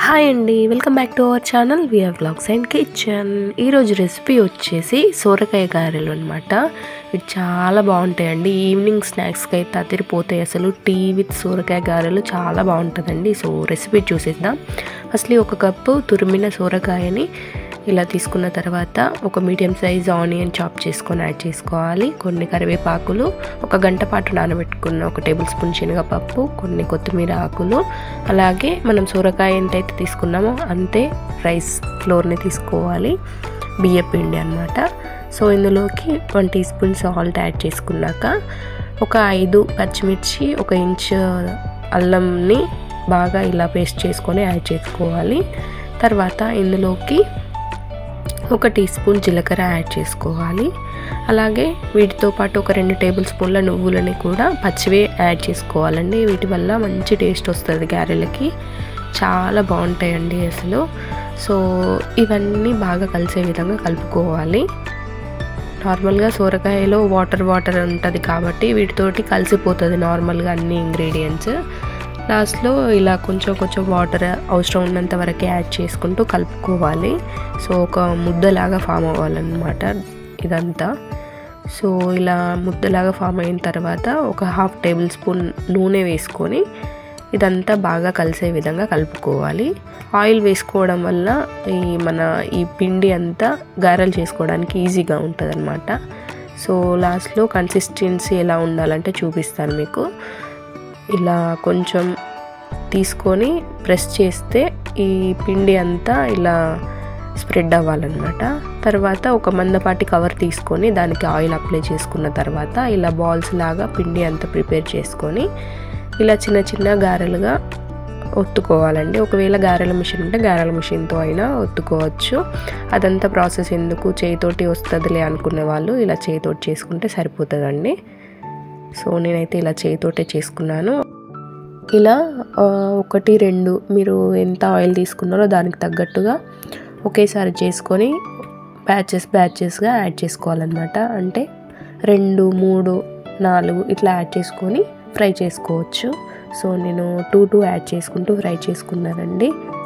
Hi అండి, welcome back to our channel VR vlogs and kitchen. ఈరోజు recipe వచ్చేసి సోరకాయ గారెలు అనమాట. ఇవి చాలా బాగుంటాయండి. ఈవినింగ్ స్నాక్స్కి అయితే అదిరిపోతాయి. అసలు టీ విత్ సోరకాయ గారెలు చాలా బాగుంటుందండి. సో రెసిపీ చూసేద్దాం. ఫస్ట్లీ 1 కప్పు తురిమిన సోరకాయని ఇలా తీసుకున్న తర్వాత ఒక మీడియం సైజ్ ఆనియన్ చాప్ చేసుకొని యాడ్ చేసుకోవాలి. కొన్ని కరివేపాకులు, 1 గంట పాటు నానబెట్టుకున్న 1 టేబుల్ స్పూన్ శనగపప్పు, కొన్ని కొత్తిమీర ఆకులు, అలాగే మనం సోరకాయ ఎంతైతే తీసుకున్నామో అంతే రైస్ ఫ్లోర్ని తీసుకోవాలి. బియ్య పిండి అనమాట. సో ఇందులోకి 1 టీ స్పూన్ సాల్ట్ యాడ్ చేసుకున్నాక ఒక 5 పచ్చిమిర్చి, 1 ఇంచ్ అల్లంని బాగా ఇలా పేస్ట్ చేసుకొని యాడ్ చేసుకోవాలి. తర్వాత ఇందులోకి 1 టీ స్పూన్ జీలకర్ర యాడ్ చేసుకోవాలి. అలాగే వీటితో పాటు ఒక 2 టేబుల్ స్పూన్ల నువ్వులని కూడా పచ్చివే యాడ్ చేసుకోవాలండి. వీటి వల్ల మంచి టేస్ట్ వస్తుంది గారెలకి, చాలా బాగుంటాయండి అసలు. సో ఇవన్నీ బాగా కలిసే విధంగా కలుపుకోవాలి. నార్మల్గా సోరకాయలో వాటర్ ఉంటుంది కాబట్టి వీటితోటి కలిసిపోతుంది నార్మల్గా అన్ని ఇంగ్రీడియంట్స్. లాస్ట్లో ఇలా కొంచెం వాటర్ అవసరం ఉన్నంత వరకే యాడ్ చేసుకుంటూ కలుపుకోవాలి. సో ఒక ముద్దలాగా ఫామ్ అవ్వాలన్నమాట ఇదంతా. సో ఇలా ముద్దలాగా ఫామ్ అయిన తర్వాత ఒక 1/2 టేబుల్ స్పూన్ నూనె వేసుకొని ఇదంతా బాగా కలిసే విధంగా కలుపుకోవాలి. ఆయిల్ వేసుకోవడం వల్ల ఈ పిండి అంతా గారెలు చేసుకోవడానికి ఈజీగా ఉంటుంది అనమాట. సో లాస్ట్లో కన్సిస్టెన్సీ ఎలా ఉండాలంటే చూపిస్తాను మీకు. ఇలా కొంచెం తీసుకొని ప్రెస్ చేస్తే ఈ పిండి అంతా ఇలా స్ప్రెడ్ అవ్వాలన్నమాట. తర్వాత ఒక మందపాటి కవర్ తీసుకొని దానికి ఆయిల్ అప్లై చేసుకున్న తర్వాత ఇలా బాల్స్ లాగా పిండి అంతా ప్రిపేర్ చేసుకొని ఇలా చిన్న గారెలుగా ఒత్తుకోవాలండి. ఒకవేళ గారెల మిషన్ ఉంటే గారెల మిషన్తో అయినా ఒత్తుకోవచ్చు. అదంతా ప్రాసెస్ ఎందుకు, చేయితోటి వస్తుందిలే అనుకునే వాళ్ళు ఇలా చేయితోటి చేసుకుంటే సరిపోతుందండి. సో నేనైతే ఇలా చేయితోటే చేసుకున్నాను. ఇలా 1, 2 మీరు ఎంత ఆయిల్ తీసుకున్నారో దానికి తగ్గట్టుగా ఒకేసారి చేసుకొని బ్యాచెస్గా యాడ్ చేసుకోవాలన్నమాట. అంటే 2, 3, 4 ఇట్లా యాడ్ చేసుకొని ఫ్రై చేసుకోవచ్చు. సో నేను 2 యాడ్ చేసుకుంటూ ఫ్రై చేసుకున్నానండి.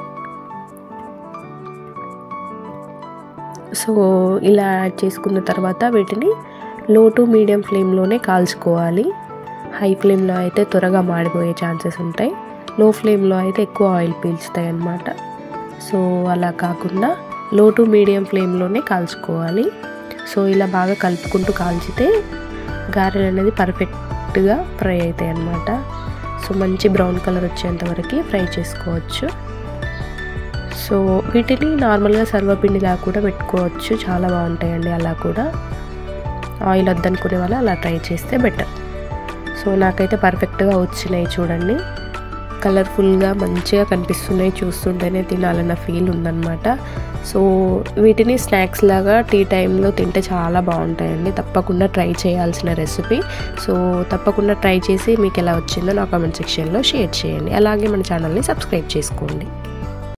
సో ఇలా యాడ్ చేసుకున్న తర్వాత వీటిని లో టు మీడియం ఫ్లేమ్లోనే కాల్చుకోవాలి. హై ఫ్లేమ్లో అయితే త్వరగా మాడిపోయే ఛాన్సెస్ ఉంటాయి. లో ఫ్లేమ్లో అయితే ఎక్కువ ఆయిల్ పీల్చుతాయి అన్నమాట. సో అలా కాకుండా లో టు మీడియం ఫ్లేమ్లోనే కాల్చుకోవాలి. సో ఇలా బాగా కలుపుకుంటూ కాల్చితే గారెలు అనేది పర్ఫెక్ట్గా ఫ్రై అవుతాయి అన్నమాట. సో మంచి బ్రౌన్ కలర్ వచ్చేంత వరకు ఫ్రై చేసుకోవచ్చు. సో వీటిని నార్మల్గా సర్వపిండిలా కూడా పెట్టుకోవచ్చు, చాలా బాగుంటాయండి. అలా కూడా ఆయిల్ వద్దనుకునే వాళ్ళు అలా ట్రై చేస్తే బెటర్. సో నాకైతే పర్ఫెక్ట్గా వచ్చినాయి చూడండి. కలర్ఫుల్గా మంచిగా కనిపిస్తున్నాయి, చూస్తుంటేనే తినాలన్న ఫీల్ ఉందన్నమాట. సో వీటిని స్నాక్స్ లాగా టీ టైంలో తింటే చాలా బాగుంటాయండి. తప్పకుండా ట్రై చేయాల్సిన రెసిపీ. సో తప్పకుండా ట్రై చేసి మీకు ఎలా వచ్చిందో నా కామెంట్ సెక్షన్లో షేర్ చేయండి. అలాగే మన ఛానల్ని సబ్స్క్రైబ్ చేసుకోండి.